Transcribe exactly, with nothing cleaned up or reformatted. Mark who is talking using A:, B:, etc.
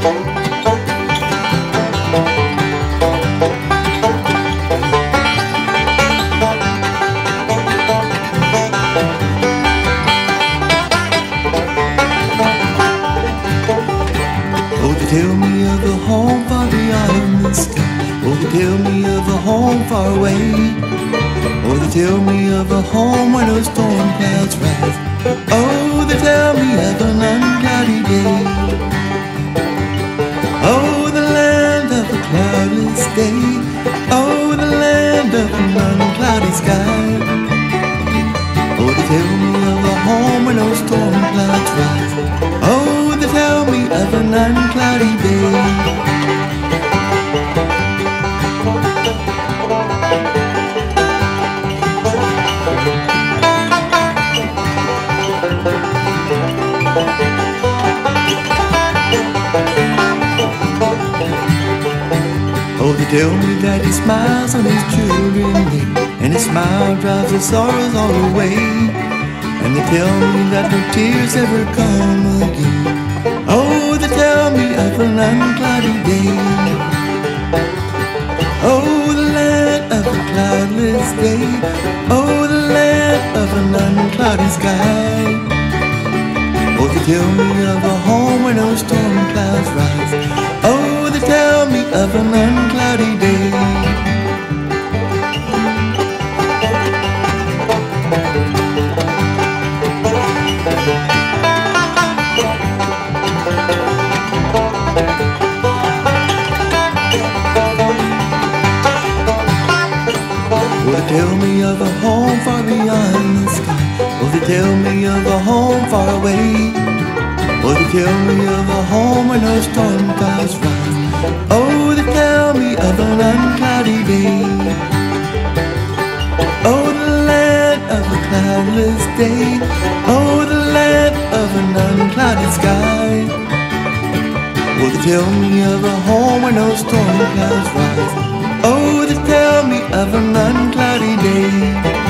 A: Oh, they tell me of a home far beyond the sky. Oh, they tell me of a home far away. Oh, they tell me of a home where no storm clouds rise. Oh, they tell me of an uncloudy day. Oh, the land of a cloudless day. Oh, the land of an uncloudy sky. Oh, they tell me of a home where no storm clouds rise. Oh, they tell me of an uncloudy day. Oh, they tell me that he smiles on his children day, and his smile drives the sorrows all away. And they tell me that no tears ever come again. Oh, they tell me of an uncloudy day. Oh, the land of a cloudless day. Oh, the land of an uncloudy sky. Oh, they tell me of a home where no storm clouds rise. Oh, they tell me of an uncloudy day. Oh, they tell me of a home far beyond the sky. Oh, they tell me of a home far away. Oh, they tell me of a home where no storm clouds rise. Oh, they tell me of an uncloudy day. Oh, the land of a cloudless day. Oh, the land of an unclouded sky. Oh, they tell me of a home where no storm clouds rise. Oh, they tell me of an uncloudy day.